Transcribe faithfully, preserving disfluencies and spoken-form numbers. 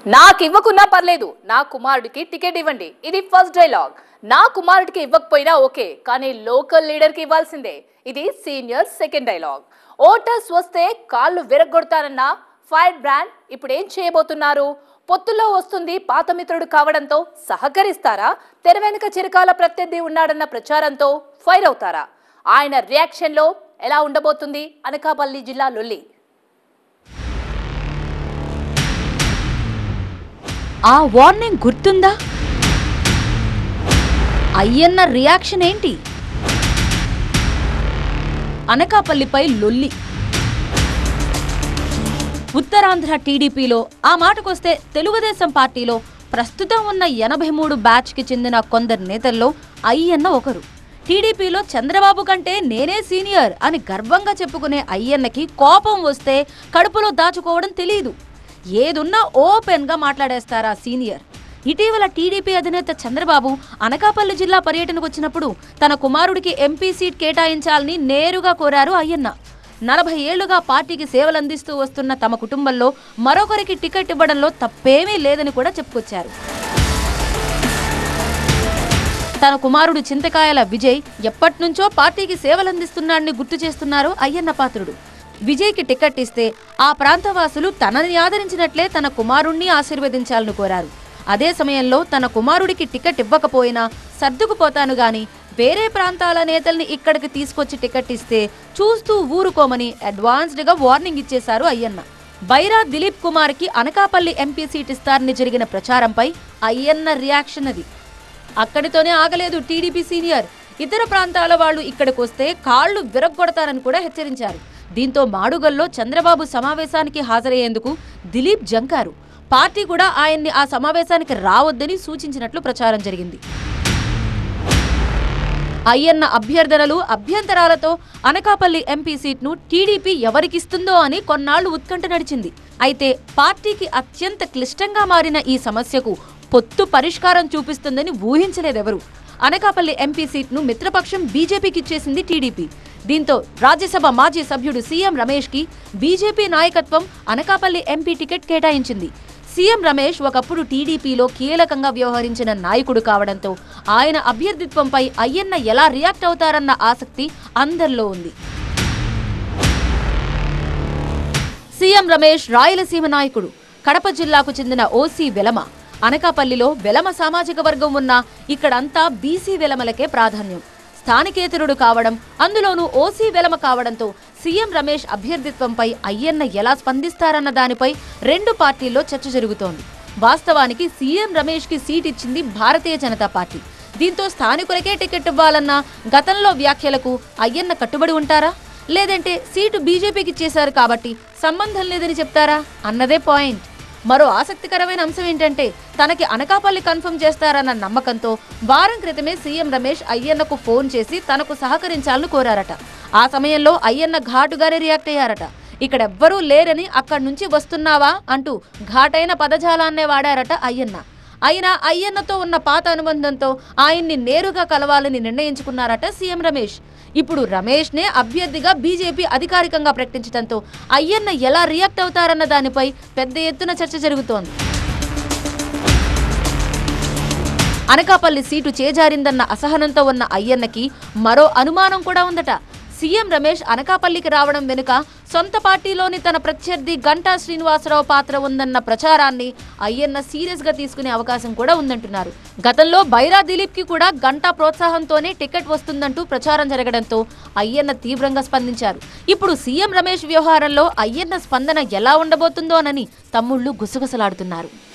నాకు ఇవ్వకున్నా పర్లేదు, నా కుమారుడికి టికెట్ ఇవ్వండి. ఇది ఫస్ట్ డైలాగ్. నా కుమారుడికి ఇవ్వకపోయినా ఓకే, కానీ లోకల్ లీడర్ కి ఇవ్వాల్సిందే. ఇది సీనియర్ సెకండ్ డైలాగ్. ఓటర్స్ వస్తే కాళ్ళు విరగొడతారన్న ఫైర్ బ్రాండ్ ఇప్పుడు ఏం చేయబోతున్నారు? పొత్తులో వస్తుంది పాత మిత్రుడు కావడంతో సహకరిస్తారా? తెర వెనుక చిరకాల ప్రత్యర్థి ఉన్నాడన్న ప్రచారంతో ఫైర్ అవుతారా? ఆయన రియాక్షన్ లో ఎలా ఉండబోతుంది? అనకాపల్లి జిల్లా లొల్లి. ఆ వార్నింగ్ గుర్తుందా? అయ్యన్న రియాక్షన్ ఏంటి? అనకాపల్లిపై లొల్లి. ఉత్తరాంధ్ర టీడీపీలో ఆ మాటకొస్తే తెలుగుదేశం పార్టీలో ప్రస్తుతం ఉన్న ఎనభై మూడు బ్యాచ్కి చెందిన కొందరు నేతల్లో అయ్యన్న ఒకరు. టీడీపీలో చంద్రబాబు కంటే నేనే సీనియర్ అని గర్వంగా చెప్పుకునే అయ్యన్నకి కోపం వస్తే కడుపులో దాచుకోవడం తెలీదు. ఏదున్నా ఓపెన్ గా మాట్లాడేస్తారా సీనియర్. ఇటీవల టీడీపీ అధినేత చంద్రబాబు అనకాపల్లి జిల్లా పర్యటనకు వచ్చినప్పుడు తన కుమారుడికి ఎంపీ సీట్ కేటాయించాలని నేరుగా కోరారు అయ్యన్న. నలభై ఏళ్లుగా పార్టీకి సేవలందిస్తూ వస్తున్న తమ కుటుంబంలో మరొకరికి టికెట్ ఇవ్వడంలో తప్పేమీ లేదని కూడా చెప్పుకొచ్చారు. తన కుమారుడు చింతకాయల విజయ్ ఎప్పటినుంచో పార్టీకి సేవలందిస్తున్నాడని గుర్తు చేస్తున్నారు అయ్యన్న పాత్రుడు. విజయ్కి టికెట్ ఇస్తే ఆ ప్రాంతవాసులు తనని ఆదరించినట్లే తన కుమారుణ్ణి ఆశీర్వదించాలని కోరారు. అదే సమయంలో తన కుమారుడికి టికెట్ ఇవ్వకపోయినా సర్దుకుపోతాను గాని వేరే ప్రాంతాల నేతల్ని ఇక్కడికి తీసుకొచ్చి టికెట్ ఇస్తే చూస్తూ ఊరుకోమని అడ్వాన్స్డ్ గా వార్నింగ్ ఇచ్చేశారు అయ్యన్న. బైరా దిలీప్ కుమార్ కి అనకాపల్లి ఎంపీ సీట్ ఇస్తారని జరిగిన ప్రచారంపై అయ్యన్న రియాక్షన్ అది. అక్కడితోనే ఆగలేదు టీడీపీ సీనియర్. ఇతర ప్రాంతాల వాళ్ళు ఇక్కడికి వస్తే కాళ్లు విరగ్గొడతారని కూడా హెచ్చరించారు. దీంతో మాడుగల్లో చంద్రబాబు సమావేశానికి హాజరయ్యేందుకు దిలీప్ జంకారు. పార్టీ కూడా ఆయన్ని ఆ సమావేశానికి రావద్దని సూచించినట్లు ప్రచారం జరిగింది. అయ్యన్న అభ్యర్థనలు అభ్యంతరాలతో అనకాపల్లి ఎంపీ సీట్ను టీడీపీ ఎవరికిస్తుందో అని కొన్నాళ్లు ఉత్కంఠ నడిచింది. అయితే పార్టీకి అత్యంత క్లిష్టంగా మారిన ఈ సమస్యకు పొత్తు పరిష్కారం చూపిస్తుందని ఊహించలేదెవరు. అనకాపల్లి ఎంపీ సీట్ను మిత్రపక్షం బీజేపీకి ఇచ్చేసింది టీడీపీ. దీంతో రాజ్యసభ మాజీ సభ్యుడు సీఎం రమేష్ కి బీజేపీ నాయకత్వం అనకాపల్లి ఎంపీ టికెట్ కేటాయించింది. సీఎం రమేష్ ఒకప్పుడు టీడీపీలో కీలకంగా వ్యవహరించిన నాయకుడు కావడంతో ఆయన అభ్యర్థిత్వంపై అయ్యన్న ఎలా రియాక్ట్ అవుతారన్న ఆసక్తి అందరిలో ఉంది. సీఎం రమేష్ రాయలసీమ నాయకుడు. కడప జిల్లాకు చెందిన ఓసీ వెలమ. అనకాపల్లిలో వెలమ సామాజిక వర్గం ఉన్న ఇక్కడంతా బీసీ వెలమలకే ప్రాధాన్యం. స్థానికేతరుడు కావడం, అందులోనూ ఓసీ వెలమ కావడంతో సీఎం రమేష్ అభ్యర్థిత్వంపై అయ్యన్న ఎలా స్పందిస్తారన్న దానిపై రెండు పార్టీల్లో చర్చ జరుగుతోంది. వాస్తవానికి సీఎం రమేష్ కి సీట్ ఇచ్చింది భారతీయ జనతా పార్టీ. దీంతో స్థానికులకే టికెట్ ఇవ్వాలన్న గతంలో వ్యాఖ్యలకు అయ్యన్న కట్టుబడి ఉంటారా, లేదంటే సీటు బీజేపీకి ఇచ్చేశారు కాబట్టి సంబంధం లేదని చెప్తారా అన్నదే పాయింట్. మరో ఆసక్తికరమైన అంశం ఏంటంటే తనకి అనకాపల్లి కన్ఫర్మ్ చేస్తారన్న నమ్మకంతో వారం క్రితమే సీఎం రమేష్ అయ్యన్నకు ఫోన్ చేసి తనకు సహకరించాలని కోరారట. ఆ సమయంలో అయ్యన్న ఘాటుగానే రియాక్ట్ అయ్యారట. ఇక్కడెవ్వరూ లేరని అక్కడి నుంచి వస్తున్నావా అంటూ ఘాటైన పదజాలాన్నే వాడారట అయ్యన్న. అయినా అయ్యన్నతో ఉన్న పాత అనుబంధంతో ఆయన్ని నేరుగా కలవాలని నిర్ణయించుకున్నారట సీఎం రమేష్. ఇప్పుడు రమేష్ నే అభ్యర్థిగా బీజేపీ అధికారికంగా ప్రకటించడంతో అయ్యన్న ఎలా రియాక్ట్ అవుతారన్న దానిపై పెద్ద ఎత్తున చర్చ జరుగుతోంది. అనకాపల్లి సీటు చేజారిందన్న అసహనంతో ఉన్న అయ్యన్నకి మరో అనుమానం కూడా ఉందట. సీఎం రమేష్ అనకాపల్లికి రావడం వెనుక సొంత పార్టీలోని తన ప్రత్యర్థి గంటా శ్రీనివాసరావు పాత్ర ఉందన్న ప్రచారాన్ని అయ్యన్న సీరియస్ గా తీసుకునే అవకాశం కూడా ఉందంటున్నారు. గతంలో బైరా దిలీప్ కి కూడా గంటా ప్రోత్సాహంతోనే టికెట్ వస్తుందంటూ ప్రచారం జరగడంతో అయ్యన్న తీవ్రంగా స్పందించారు. ఇప్పుడు సీఎం రమేష్ వ్యవహారంలో అయ్యన్న స్పందన ఎలా ఉండబోతుందోనని తమ్ముళ్లు గుసగుసలాడుతున్నారు.